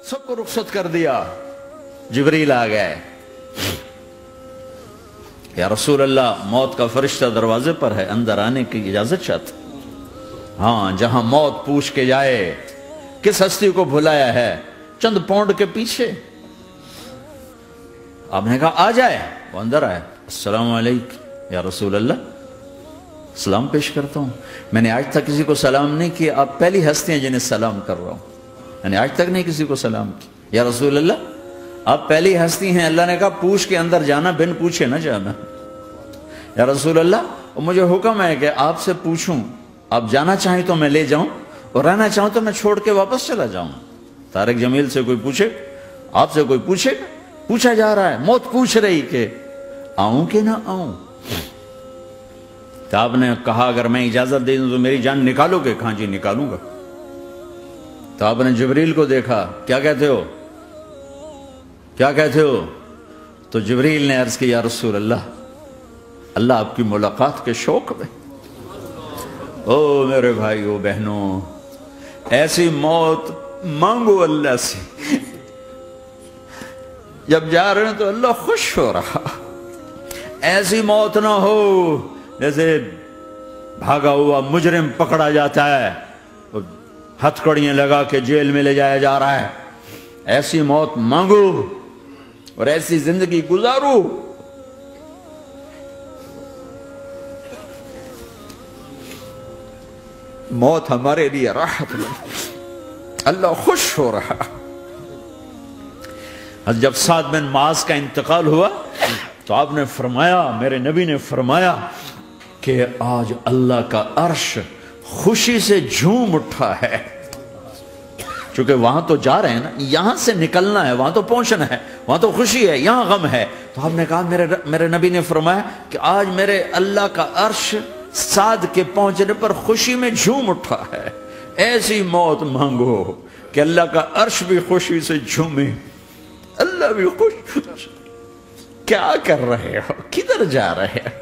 सबको रुखसत कर दिया। जिब्रील आ गए, या रसूल अल्लाह, मौत का फरिश्ता दरवाजे पर है, अंदर आने की इजाजत चाहता। हाँ, जहां मौत पूछ के जाए किस हस्ती को भुलाया है, चंद पौंड के पीछे। आपने कहा आ जाए, वो अंदर आए। अस्सलाम वालेकुम या रसूल अल्लाह, सलाम पेश करता हूं। मैंने आज तक किसी को सलाम नहीं किया, आप पहली हस्ती हैं जिन्हें सलाम कर रहा हूं। मैंने आज तक नहीं किसी को सलाम किया। या रसूल अल्लाह, आप पहली हस्ती हैं। अल्लाह ने कहा पूछ के अंदर जाना, बिन पूछे ना जाना। या रसूल अल्लाह, मुझे हुक्म है कि आपसे पूछूं, आप जाना चाहें तो मैं ले जाऊं, और रहना चाहूं तो मैं छोड़ के वापस चला जाऊं। तारिक जमील से कोई पूछे, आपसे कोई पूछे, पूछा जा रहा है, मौत पूछ रही कि आऊं कि ना आऊं। तो आपने कहा अगर मैं इजाजत दे दूं तो मेरी जान निकालोगे? कहा जी निकालूंगा। तो आपने जिब्रील को देखा, क्या कहते हो, क्या कहते हो? तो जिब्रील ने अर्ज की, या रसूल अल्लाह, अल्लाह आपकी मुलाकात के शौक में। ओ मेरे भाइयों बहनों, ऐसी मौत मांगो अल्लाह से, जब जा रहे हैं तो अल्लाह खुश हो रहा। ऐसी मौत ना हो जैसे भागा हुआ मुजरिम पकड़ा जाता है, हथकड़ियां लगा के जेल में ले जाया जा रहा है। ऐसी मौत मांगो और ऐसी जिंदगी गुजारो। मौत हमारे लिए राहत में, अल्लाह खुश हो रहा। जब साद बिन माज का इंतकाल हुआ तो आपने फरमाया, मेरे नबी ने फरमाया कि आज अल्लाह का अर्श खुशी से झूम उठा है। क्योंकि वहां तो जा रहे हैं ना, यहां से निकलना है, वहां तो पहुंचना है, वहां तो खुशी है, यहां गम है। तो आपने कहा, मेरे नबी ने फरमाया कि आज मेरे अल्लाह का अर्श साद के पहुंचने पर खुशी में झूम उठा है। ऐसी मौत मांगो कि अल्लाह का अर्श भी खुशी से झूमे, अल्लाह भी खुश। क्या कर रहे हो, किधर जा रहे हो?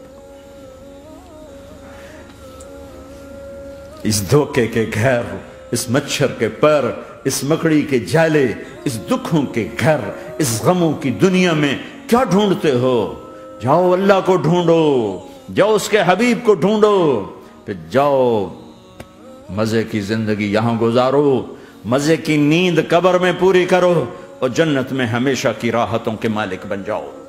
इस धोखे के घर, इस मच्छर के पर, इस मकड़ी के जाले, इस दुखों के घर, इस गमों की दुनिया में क्या ढूंढते हो? जाओ अल्लाह को ढूंढो, जाओ उसके हबीब को ढूंढो, फिर जाओ मजे की जिंदगी यहां गुजारो, मजे की नींद कब्र में पूरी करो और जन्नत में हमेशा की राहतों के मालिक बन जाओ।